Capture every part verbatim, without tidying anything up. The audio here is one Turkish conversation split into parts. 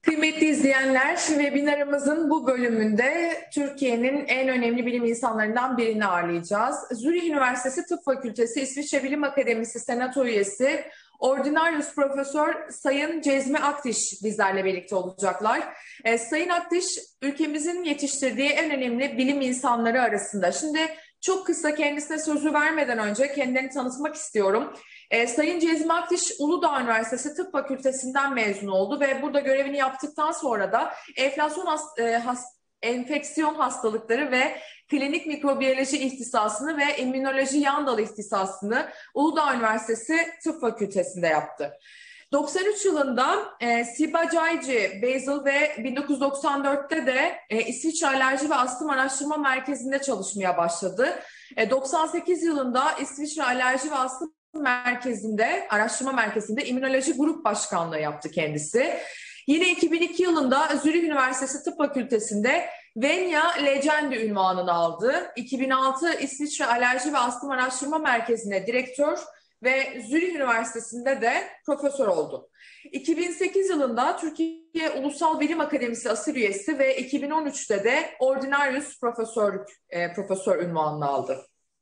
Kıymetli izleyenler, webinarımızın bu bölümünde Türkiye'nin en önemli bilim insanlarından birini ağırlayacağız. Zürih Üniversitesi Tıp Fakültesi İsviçre Bilim Akademisi Senato üyesi Ordinarius Profesör Sayın Cezmi Aktiş bizlerle birlikte olacaklar. E, Sayın Aktiş, ülkemizin yetiştirdiği en önemli bilim insanları arasında. Şimdi çok kısa kendisine sözü vermeden önce kendilerini tanıtmak istiyorum. E, Sayın Cezmi Aktiş, Uludağ Üniversitesi Tıp Fakültesinden mezun oldu ve burada görevini yaptıktan sonra da enflasyon has, e, has, enfeksiyon hastalıkları ve klinik mikrobiyoloji ihtisasını ve immünoloji yan dal ihtisasını Uludağ Üniversitesi Tıp Fakültesi'nde yaptı. doksan üç yılında e, Ciba-Geigy Basel ve bin dokuz yüz doksan dörtte de e, İsviçre Alerji ve Astım Araştırma Merkezi'nde çalışmaya başladı. E, doksan sekiz yılında İsviçre Alerji ve Astım Merkezi'nde, araştırma merkezinde immünoloji grup başkanlığı yaptı kendisi. Yine iki bin iki yılında Zürih Üniversitesi Tıp Fakültesi'nde Venya Legendi ünvanını aldı. iki bin altı İsviçre Alerji ve Astım Araştırma Merkezi'ne direktör ve Zürih Üniversitesi'nde de profesör oldu. iki bin sekiz yılında Türkiye Ulusal Bilim Akademisi Asil Üyesi ve iki bin on üçte de Ordinarius Profesör, e, Profesör ünvanını aldı.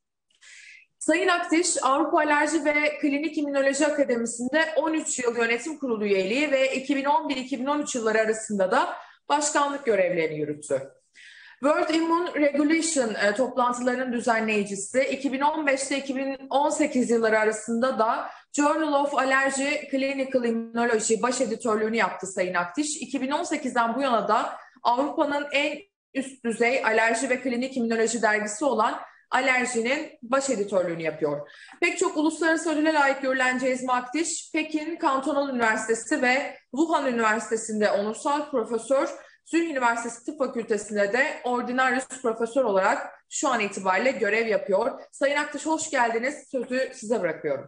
Sayın Aktiş, Avrupa Alerji ve Klinik İmmünoloji Akademisi'nde on üç yıl yönetim kurulu üyeliği ve iki bin on bir iki bin on üç yılları arasında da başkanlık görevlerini yürüttü. World Immune Regulation e, toplantılarının düzenleyicisi, iki bin on beşte iki bin on sekiz yılları arasında da Journal of Allergy Clinical Immunology baş editörlüğünü yaptı Sayın Aktiş. iki bin on sekizden bu yana da Avrupa'nın en üst düzey alerji ve klinik immünoloji dergisi olan Alerji'nin baş editörlüğünü yapıyor. Pek çok uluslararası ödüle layık görülen Cezmi Aktiş, Pekin Kantonal Üniversitesi ve Wuhan Üniversitesi'nde onursal profesör, Zürih Üniversitesi Tıp Fakültesi'nde de ordinarius profesör olarak şu an itibariyle görev yapıyor. Sayın Aktiş, hoş geldiniz. Sözü size bırakıyorum.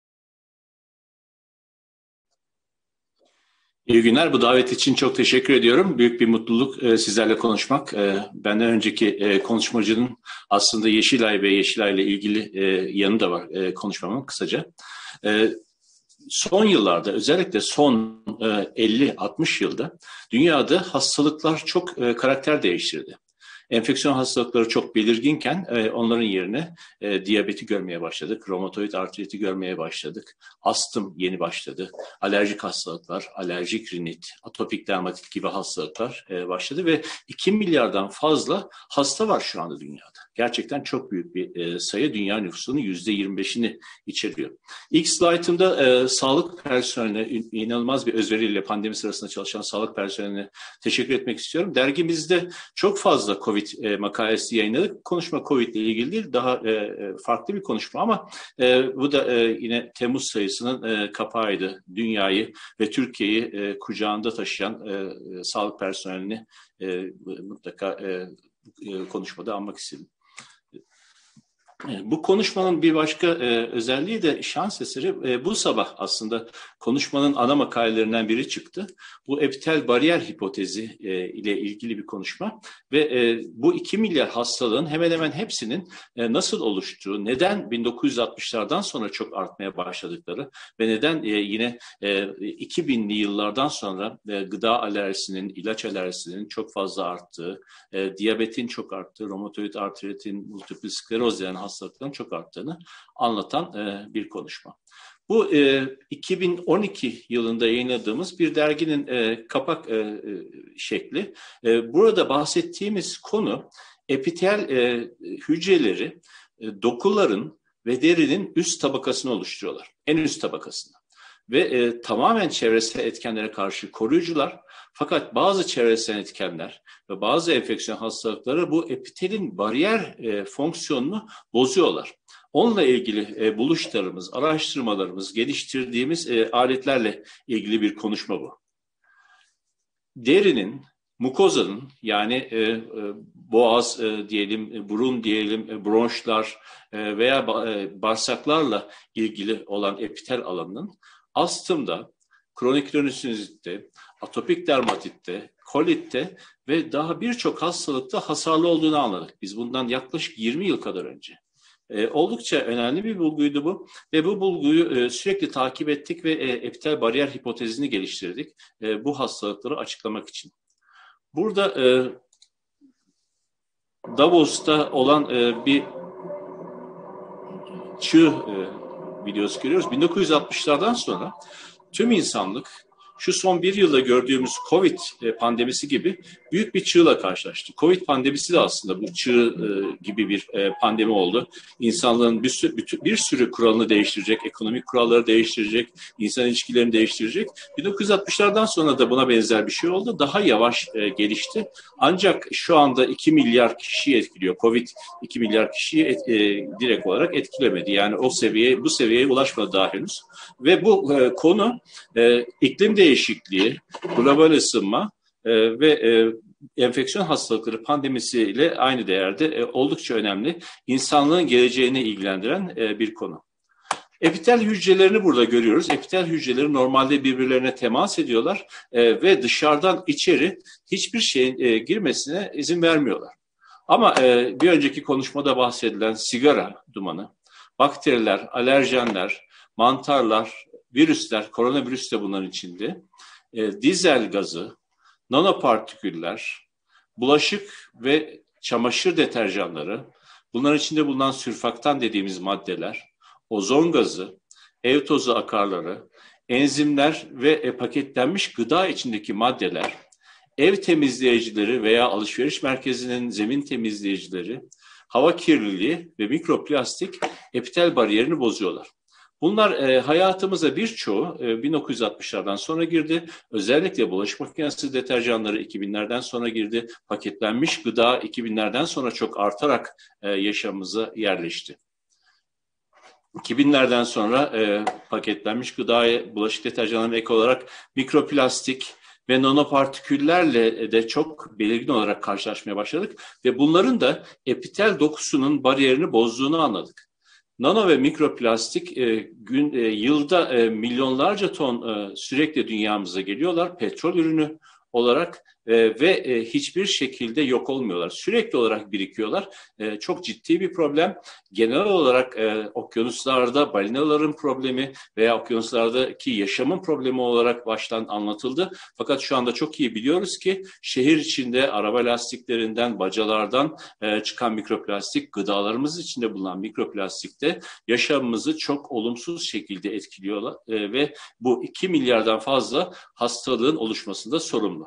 İyi günler. Bu davet için çok teşekkür ediyorum. Büyük bir mutluluk e, sizlerle konuşmak. E, benden önceki e, konuşmacının aslında Yeşilay ve Yeşilay ile ilgili e, yanı da var e, konuşmamın kısaca. E, son yıllarda, özellikle son e, elli altmış yılda dünyada hastalıklar çok e, karakter değiştirdi. Enfeksiyon hastalıkları çok belirginken e, onların yerine e, diyabeti görmeye başladık, romatoid artriti görmeye başladık, astım yeni başladı, alerjik hastalıklar, alerjik rinit, atopik dermatit gibi hastalıklar e, başladı ve iki milyardan fazla hasta var şu anda dünyada. Gerçekten çok büyük bir e, sayı, dünya nüfusunun yüzde yirmi beşini içeriyor. İlk slaytımda e, sağlık personeline, inanılmaz bir özveriyle pandemi sırasında çalışan sağlık personeline teşekkür etmek istiyorum. Dergimizde çok fazla COVID e, makalesi yayınladık. Konuşma COVID ile ilgili değil, daha e, farklı bir konuşma ama e, bu da e, yine Temmuz sayısının e, kapağıydı. Dünyayı ve Türkiye'yi e, kucağında taşıyan e, e, sağlık personelini e, mutlaka e, e, konuşmada anmak istedim. Bu konuşmanın bir başka e, özelliği de şans eseri e, bu sabah aslında konuşmanın ana makalelerinden biri çıktı. Bu epitel bariyer hipotezi e, ile ilgili bir konuşma ve e, bu iki milyar hastalığın hemen hemen hepsinin e, nasıl oluştuğu, neden bin dokuz yüz altmışlardan sonra çok artmaya başladıkları ve neden e, yine e, iki binli yıllardan sonra e, gıda alerjisinin, ilaç alerjisinin çok fazla arttığı, e, diyabetin çok arttığı, romatoid artritin, multiple skleroz denen hastalıkların çok arttığını anlatan e, bir konuşma. Bu e, iki bin on iki yılında yayınladığımız bir derginin e, kapak e, şekli. E, burada bahsettiğimiz konu epitel e, hücreleri e, dokuların ve derinin üst tabakasını oluşturuyorlar. En üst tabakasını. Ve e, tamamen çevresel etkenlere karşı koruyucular. Fakat bazı çevresel etkenler ve bazı enfeksiyon hastalıkları bu epitelin bariyer e, fonksiyonunu bozuyorlar. Onunla ilgili e, buluşlarımız, araştırmalarımız, geliştirdiğimiz e, aletlerle ilgili bir konuşma bu. Derinin, mukozanın yani e, e, boğaz e, diyelim, burun diyelim, e, bronşlar e, veya e, bağırsaklarla ilgili olan epitel alanının astımda, kronik rinitinite, atopik dermatitte, kolitte ve daha birçok hastalıkta hasarlı olduğunu anladık. Biz bundan yaklaşık yirmi yıl kadar önce. E, oldukça önemli bir bulguydu bu ve bu bulguyu e, sürekli takip ettik ve e, epitel bariyer hipotezini geliştirdik e, bu hastalıkları açıklamak için. Burada e, Davos'ta olan e, bir çığ e, videosu görüyoruz. bin dokuz yüz altmışlardan sonra tüm insanlık şu son bir yılda gördüğümüz Covid pandemisi gibi büyük bir çığla karşılaştı. Covid pandemisi de aslında bu çığ gibi bir pandemi oldu. İnsanlığın bir sürü, bir sürü kuralını değiştirecek, ekonomik kuralları değiştirecek, insan ilişkilerini değiştirecek. bin dokuz yüz altmışlardan sonra da buna benzer bir şey oldu. Daha yavaş gelişti. Ancak şu anda iki milyar kişiyi etkiliyor. Covid iki milyar kişiyi et, e, direkt olarak etkilemedi. Yani o seviyeye, bu seviyeye ulaşmadı daha henüz. Ve bu e, konu e, iklim değişikliği, global ısınma e, ve e, enfeksiyon hastalıkları pandemisiyle aynı değerde e, oldukça önemli. İnsanlığın geleceğini ilgilendiren e, bir konu. Epitel hücrelerini burada görüyoruz. Epitel hücreleri normalde birbirlerine temas ediyorlar e, ve dışarıdan içeri hiçbir şeyin e, girmesine izin vermiyorlar. Ama e, bir önceki konuşmada bahsedilen sigara dumanı, bakteriler, alerjenler, mantarlar, virüsler, koronavirüs de bunların içinde, e, dizel gazı, nanopartiküller, bulaşık ve çamaşır deterjanları, bunların içinde bulunan sürfaktan dediğimiz maddeler, ozon gazı, ev tozu akarları, enzimler ve e, paketlenmiş gıda içindeki maddeler, ev temizleyicileri veya alışveriş merkezinin zemin temizleyicileri, hava kirliliği ve mikroplastik epitel bariyerini bozuyorlar. Bunlar e, hayatımıza birçoğu e, bin dokuz yüz altmışlardan sonra girdi. Özellikle bulaşık makinesi deterjanları iki binlerden sonra girdi. Paketlenmiş gıda iki binlerden sonra çok artarak e, yaşamımıza yerleşti. iki binlerden sonra e, paketlenmiş gıdaya, bulaşık deterjanlarına ek olarak mikroplastik ve nanopartiküllerle de çok belirgin olarak karşılaşmaya başladık. Ve bunların da epitel dokusunun bariyerini bozduğunu anladık. Nano ve mikroplastik e, gün, e, yılda e, milyonlarca ton e, sürekli dünyamıza geliyorlar. Petrol ürünü olarak e, ve e, hiçbir şekilde yok olmuyorlar. Sürekli olarak birikiyorlar. E, çok ciddi bir problem. Genel olarak e, okyanuslarda balinaların problemi veya okyanuslardaki yaşamın problemi olarak baştan anlatıldı. Fakat şu anda çok iyi biliyoruz ki şehir içinde araba lastiklerinden, bacalardan e, çıkan mikroplastik, gıdalarımız içinde bulunan mikroplastik de yaşamımızı çok olumsuz şekilde etkiliyorlar e, ve bu iki milyardan fazla hastalığın oluşmasında sorumlu.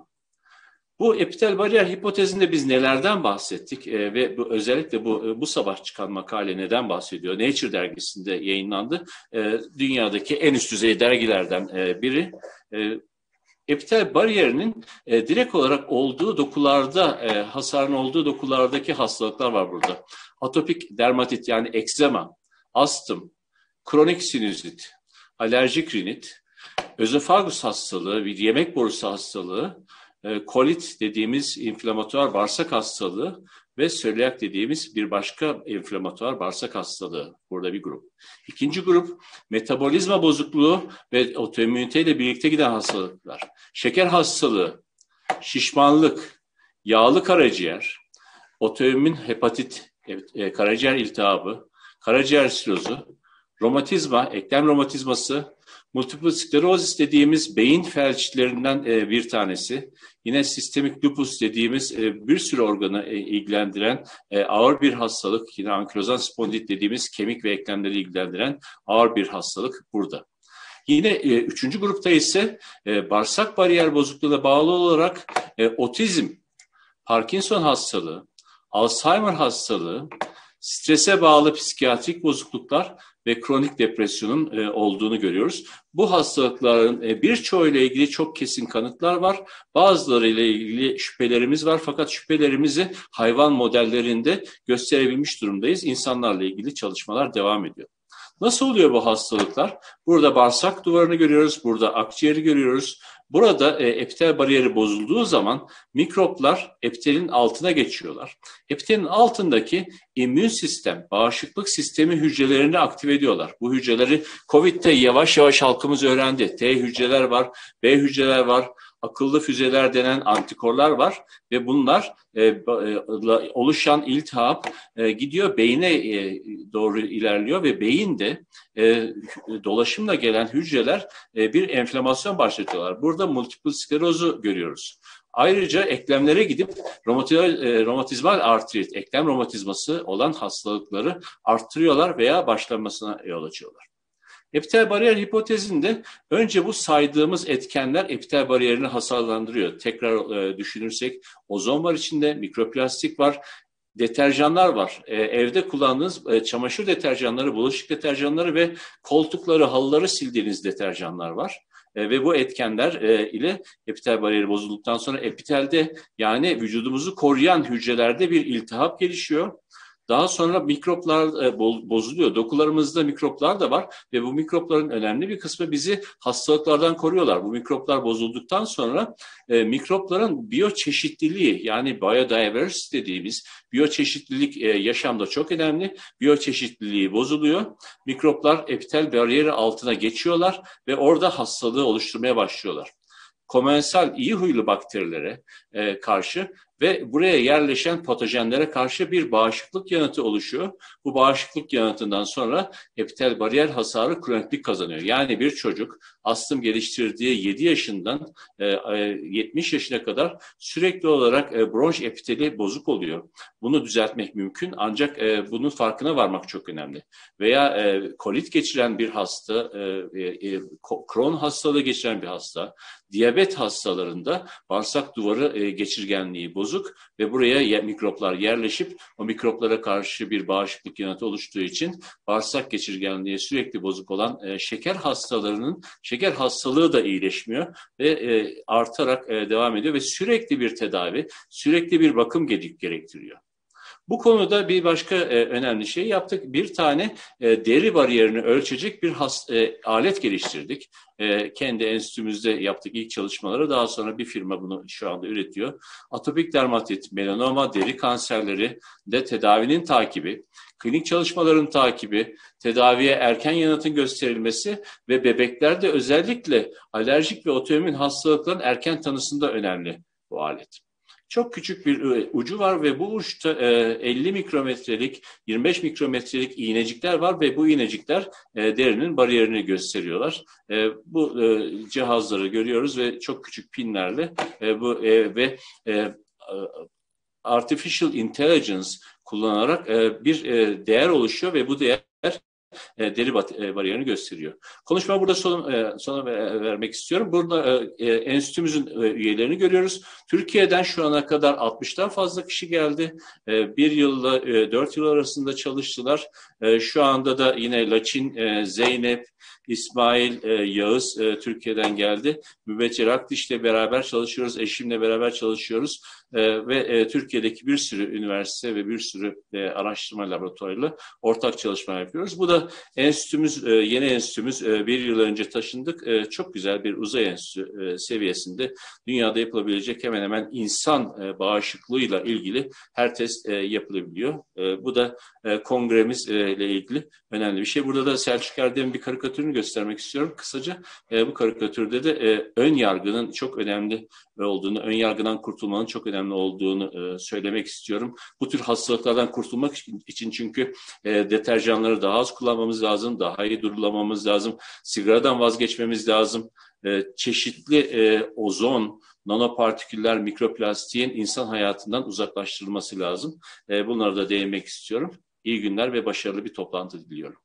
Bu epitel bariyer hipotezinde biz nelerden bahsettik e, ve bu, özellikle bu bu sabah çıkan makale neden bahsediyor? Nature dergisinde yayınlandı. E, dünyadaki en üst düzey dergilerden e, biri. E, epitel bariyerinin e, direkt olarak olduğu dokularda, e, hasarın olduğu dokulardaki hastalıklar var burada. Atopik dermatit yani ekzema, astım, kronik sinüzit, alerjik rinit, özofagus hastalığı, bir yemek borusu hastalığı, kolit dediğimiz inflamatuar bağırsak hastalığı ve sölyak dediğimiz bir başka inflamatuar bağırsak hastalığı. Burada bir grup. İkinci grup metabolizma bozukluğu ve otoimmüniteyle birlikte giden hastalıklar. Şeker hastalığı, şişmanlık, yağlı karaciğer, otoimmün hepatit, karaciğer iltihabı, karaciğer sirozu, romatizma, eklem romatizması, multiple sklerozis dediğimiz beyin felçlerinden e, bir tanesi. Yine sistemik lupus dediğimiz e, bir sürü organı e, ilgilendiren e, ağır bir hastalık. Yine ankilozan spondilit dediğimiz kemik ve eklemleri ilgilendiren ağır bir hastalık burada. Yine e, üçüncü grupta ise e, bağırsak bariyer bozukluğuna bağlı olarak e, otizm, Parkinson hastalığı, Alzheimer hastalığı, strese bağlı psikiyatrik bozukluklar ve kronik depresyonun e, olduğunu görüyoruz. Bu hastalıkların e, birçoğuyla ilgili çok kesin kanıtlar var. Bazılarıyla ilgili şüphelerimiz var fakat şüphelerimizi hayvan modellerinde gösterebilmiş durumdayız. İnsanlarla ilgili çalışmalar devam ediyor. Nasıl oluyor bu hastalıklar? Burada bağırsak duvarını görüyoruz, burada akciğeri görüyoruz. Burada e, epitel bariyeri bozulduğu zaman mikroplar epitelin altına geçiyorlar. Epitelin altındaki immün sistem, bağışıklık sistemi hücrelerini aktive ediyorlar. Bu hücreleri Covid'de yavaş yavaş halkımız öğrendi. T hücreler var, B hücreler var, akıllı füzeler denen antikorlar var ve bunlar e, e, oluşan iltihap e, gidiyor beyne e, doğru ilerliyor ve beyinde e, dolaşımla gelen hücreler e, bir enflamasyon başlatıyorlar. Burada multiple sklerozu görüyoruz. Ayrıca eklemlere gidip romatizmal artrit, eklem romatizması olan hastalıkları arttırıyorlar veya başlamasına yol açıyorlar. Epitel bariyer hipotezinde önce bu saydığımız etkenler epitel bariyerini hasarlandırıyor. Tekrar e, düşünürsek ozon var içinde, mikroplastik var, deterjanlar var. E, evde kullandığınız e, çamaşır deterjanları, bulaşık deterjanları ve koltukları, halıları sildiğiniz deterjanlar var. E, ve bu etkenler e, ile epitel bariyeri bozulduktan sonra epitelde yani vücudumuzu koruyan hücrelerde bir iltihap gelişiyor. Daha sonra mikroplar e, bozuluyor. Dokularımızda mikroplar da var ve bu mikropların önemli bir kısmı bizi hastalıklardan koruyorlar. Bu mikroplar bozulduktan sonra e, mikropların biyoçeşitliliği yani biodiversity dediğimiz biyoçeşitlilik e, yaşamda çok önemli. Biyoçeşitliliği bozuluyor. Mikroplar epitel bariyeri altına geçiyorlar ve orada hastalığı oluşturmaya başlıyorlar. Komensal iyi huylu bakterilere e, karşı ve buraya yerleşen patojenlere karşı bir bağışıklık yanıtı oluşuyor. Bu bağışıklık yanıtından sonra epitel bariyer hasarı kroniklik kazanıyor. Yani bir çocuk astım geliştirdiği yedi yaşından yetmiş yaşına kadar sürekli olarak bronş epiteli bozuk oluyor. Bunu düzeltmek mümkün ancak bunun farkına varmak çok önemli. Veya kolit geçiren bir hasta, Crohn hastalığı geçiren bir hasta, diyabet hastalarında bağırsak duvarı geçirgenliği bozuk ve buraya mikroplar yerleşip o mikroplara karşı bir bağışıklık yanıtı oluştuğu için bağırsak geçirgenliği sürekli bozuk olan e, şeker hastalarının şeker hastalığı da iyileşmiyor ve e, artarak e, devam ediyor ve sürekli bir tedavi, sürekli bir bakım gerektiriyor. Bu konuda bir başka e, önemli şey yaptık. Bir tane e, deri bariyerini ölçecek bir has, e, alet geliştirdik. E, kendi enstitümüzde yaptık ilk çalışmaları. Daha sonra bir firma bunu şu anda üretiyor. Atopik dermatit, melanoma, deri kanserleri de tedavinin takibi, klinik çalışmaların takibi, tedaviye erken yanıtın gösterilmesi ve bebeklerde özellikle alerjik ve otoimmün hastalıkların erken tanısında önemli bu alet. Çok küçük bir ucu var ve bu uçta elli mikrometrelik, yirmi beş mikrometrelik iğnecikler var ve bu iğnecikler derinin bariyerini gösteriyorlar. Bu cihazları görüyoruz ve çok küçük pinlerle bu ve artificial intelligence kullanarak bir değer oluşuyor ve bu değer deri bariyerini gösteriyor. Konuşma burada sona, sona vermek istiyorum. Burada e, enstitümüzün e, üyelerini görüyoruz. Türkiye'den şu ana kadar altmıştan fazla kişi geldi. E, bir yılla e, dört yıl arasında çalıştılar. E, şu anda da yine Laçin, e, Zeynep, İsmail, e, Yağız e, Türkiye'den geldi. Mübeccel Akdiş'le beraber çalışıyoruz. Eşimle beraber çalışıyoruz. E, ve e, Türkiye'deki bir sürü üniversite ve bir sürü e, araştırma laboratuvarıyla ortak çalışma yapıyoruz. Bu da enstitümüz, e, yeni enstitümüz e, bir yıl önce taşındık. E, çok güzel bir uzay enstitüsü e, seviyesinde dünyada yapılabilecek hemen hemen insan e, bağışıklığıyla ilgili her test e, yapılabiliyor. E, bu da e, kongremiz e, ile ilgili önemli bir şey. Burada da Selçuk Erdem'in bir karikatürünü göstermek istiyorum kısaca. E, bu karikatürde de e, ön yargının çok önemli olduğunu, ön yargıdan kurtulmanın çok önemli olduğunu e, söylemek istiyorum. Bu tür hastalıklardan kurtulmak için çünkü e, deterjanları daha az kullanmamız lazım, daha iyi durulamamız lazım, sigaradan vazgeçmemiz lazım, e, çeşitli e, ozon, nanopartiküller, mikroplastiğin insan hayatından uzaklaştırılması lazım. E, bunlara da değinmek istiyorum. İyi günler ve başarılı bir toplantı diliyorum.